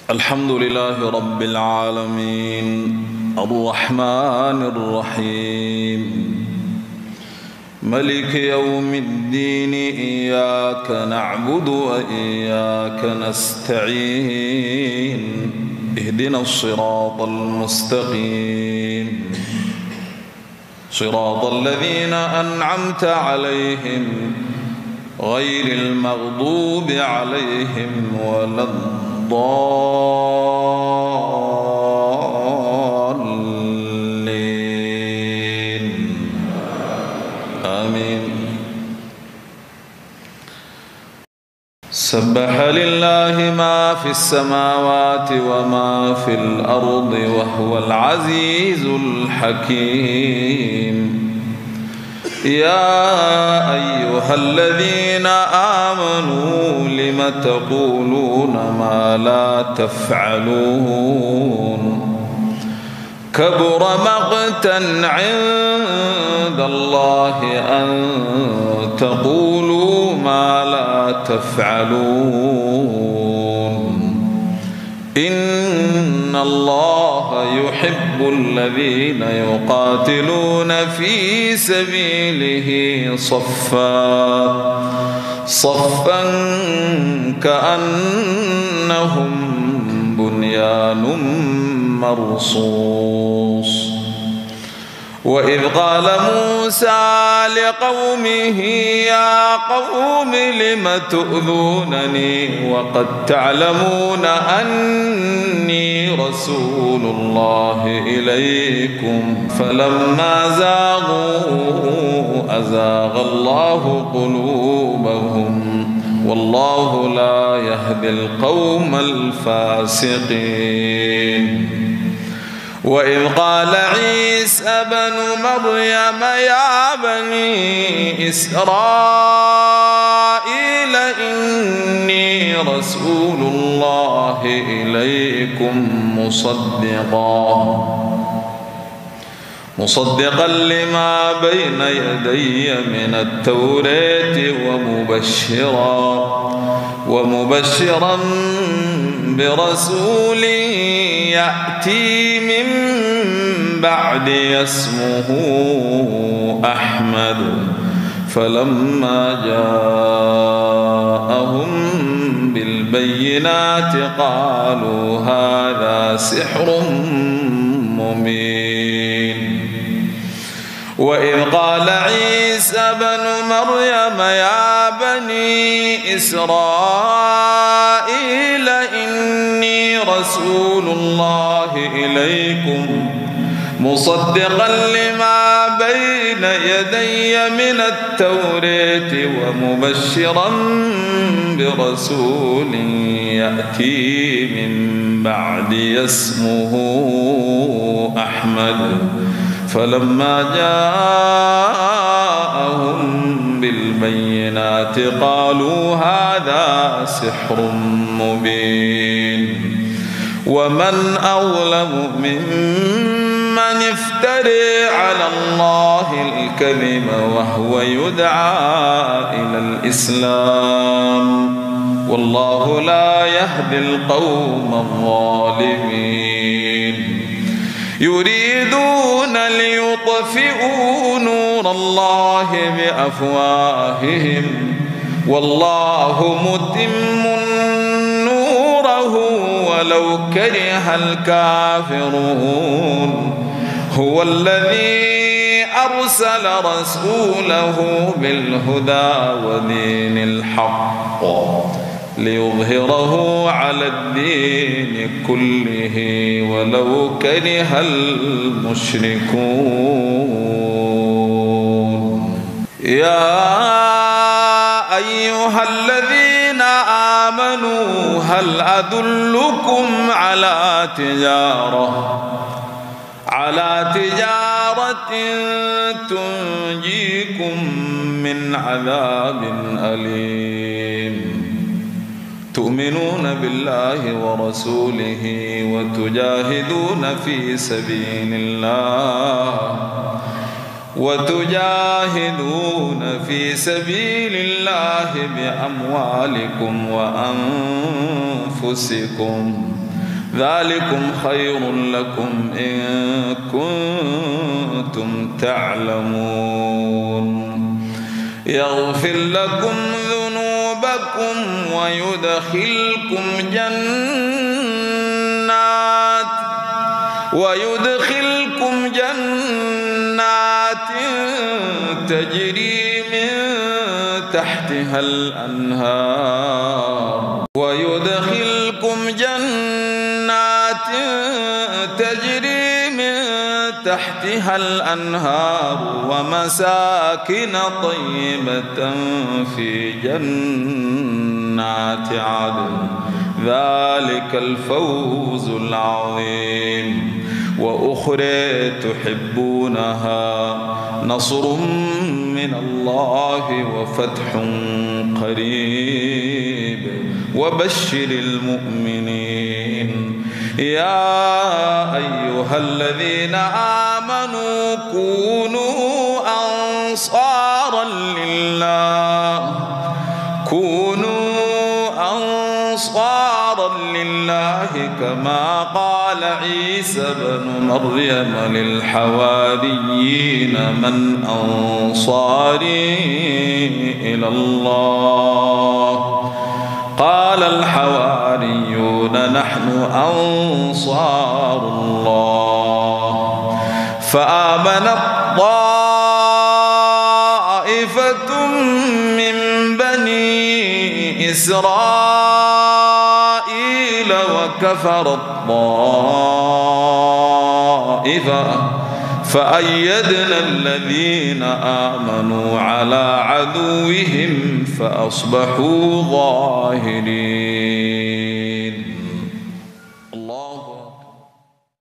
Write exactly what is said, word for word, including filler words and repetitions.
الحمد لله رب العالمين الرحمن الرحيم ملك يوم الدين إياك نعبد وإياك نستعين اهدنا الصراط المستقيم صراط الذين أنعمت عليهم غير المغضوب عليهم ولا الضالين آمين. سبح لله ما في السماوات وما في الأرض وهو العزيز الحكيم. يا أيها الذين آمنوا لم تقولون ما لا تفعلون كبر مقتا عند الله أن تقولوا ما لا تفعلون إن الله يحب الذين يقاتلون في سبيله صفا صفا كأنهم بنيان مرصوص. وإذ قال موسى لقومه يا قوم لم تؤذونني وقد تعلمون أني رسول الله إليكم فلما زاغوا أزاغ الله قلوبهم والله لا يهدي القوم الفاسقين. وإذ قال عيسى بن مريم يا بني إسرائيل إني رسول الله إليكم مصدقا مصدقا لما بين يدي من التوراة ومبشرا ومبشرا برسول يأتي من بعدي اسمه أحمد فلما جاءهم بالبينات قالوا هذا سحر مبين. وإذ قال عيسى بن مريم يا بني إسرائيل إني رسول الله إليكم مصدقا لما بين يدي من التوراة ومبشرا برسول يأتي من بعدي اسمه أحمد فلما جاءهم بالبينات قالوا هذا سحر مبين. ومن أظلم ممن افتري على الله الكذب وهو يدعى إلى الإسلام والله لا يهدي القوم الظالمين. يريدون ليطفئوا نور الله بأفواههم والله متم نوره ولو كره الكافرون. هو الذي أرسل رسوله بالهدى ودين الحق ليظهره على الدين كله ولو كره المشركون. يا أيها الذين آمنوا هل أدلكم على تجارة على تجارة تنجيكم من عذاب أليم تؤمنون بالله ورسوله وتجاهدون في سبيل الله وتجاهدون في سبيل الله بأموالكم وأنفسكم ذلكم خير لكم إن كنتم تعلمون يغفر لكم ذنوبكم ويدخلكم جنات ويدخلكم جنات تجري من تحتها الأنهار ويدخلكم جنات تجري من تحتها الأنهار ومساكن طيبة في جنات عدن ذلك الفوز العظيم وأخرى تحبونها نصر من الله وفتح قريب وبشر المؤمنين يا أيها الذين آمنوا كونوا أنصارا لله كونوا أنصارا لله كما قال عيسى بن مريم للحواريين من أنصاري إلى الله قال الحواريون نحن أنصار الله فآمنت طائفة من بني إسرائيل وكفرت طائفة فأيدنا الذين آمنوا على عدوهم فأصبحوا ظاهرين.